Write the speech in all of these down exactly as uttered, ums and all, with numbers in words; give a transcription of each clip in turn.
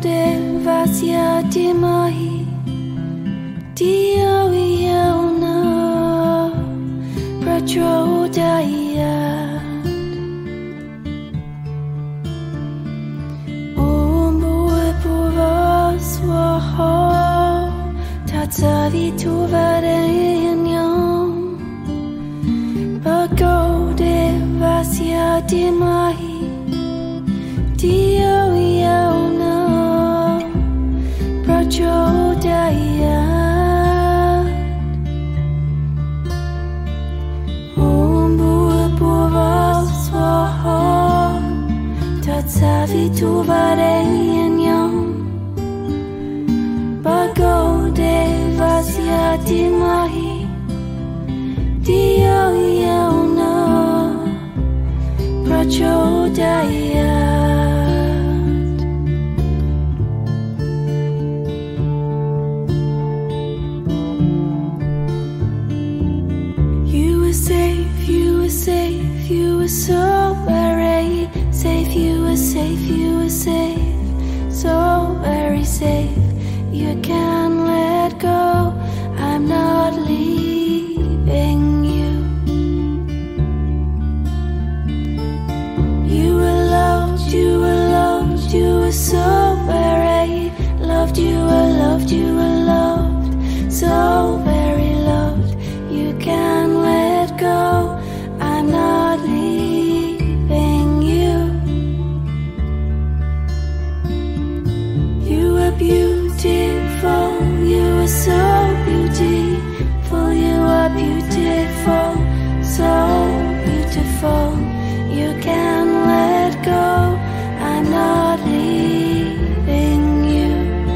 devasya dimahi Dio yona prachodayat Om Bhur Bhuva Swaha Tatsaviturvarenyam Bhargo devasya dimahi Dio yona prachodayat Om Bhur Bhuva Swaha Tatsaviturvarenyam Bhargo devasya dimahi Dio yona prachodayat You were safe, you were safe, you were so very safe, you were safe, you were safe, so very safe. You can let go, I'm not leaving you. You were loved, you were loved, you were so very loved, you were loved, you were loved, so very loved. You can let go, I'm not leaving you. You were beautiful, you were so beautiful, you are beautiful, so beautiful. You can let go, I'm not leaving you.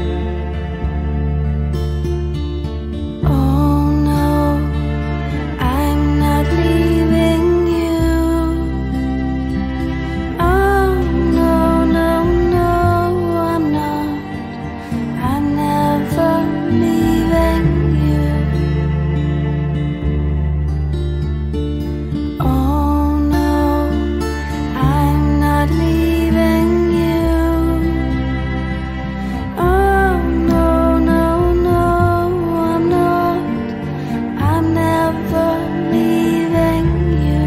Oh no, I'm not leaving you. Oh no, no, no, I'm not. I'm never leaving you. Oh no, I'm not leaving you. Oh no, no, no, I'm not. I'm never leaving you.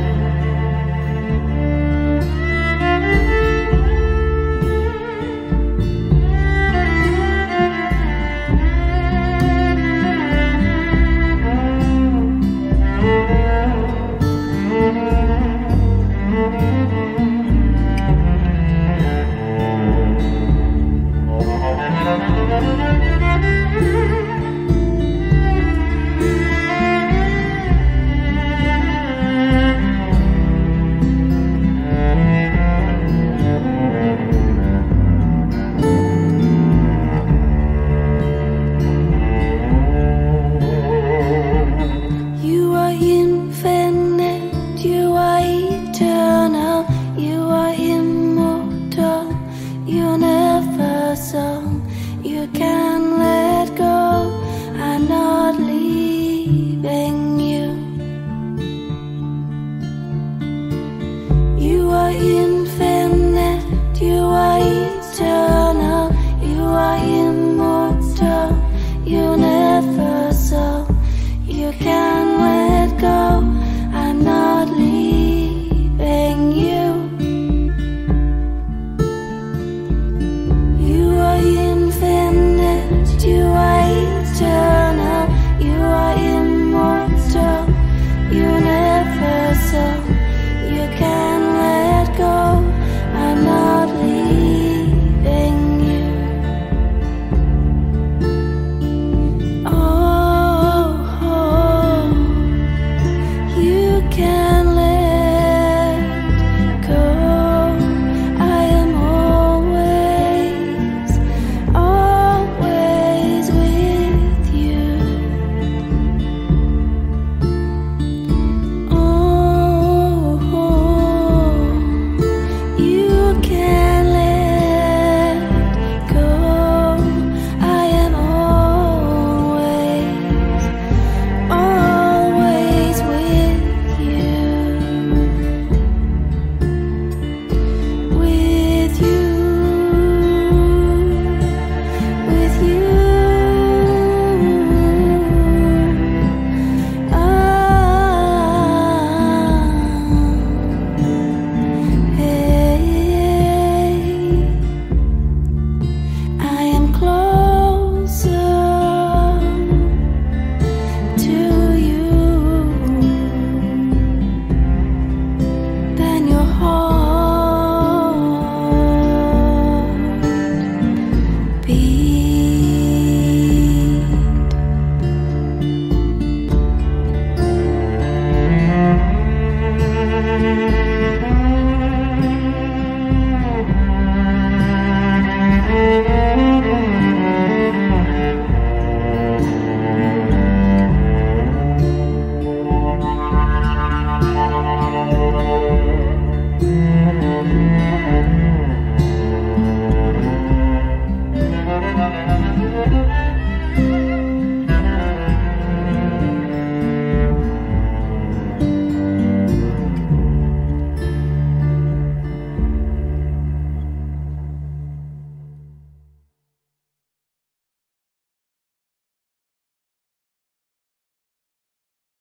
You are infinite, you are eternal, you are immortal, universal. You can let